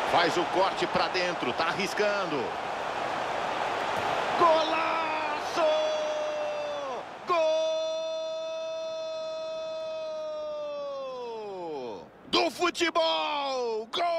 Faz o corte para dentro, tá arriscando. Golaço! Gol! Do futebol! Gol!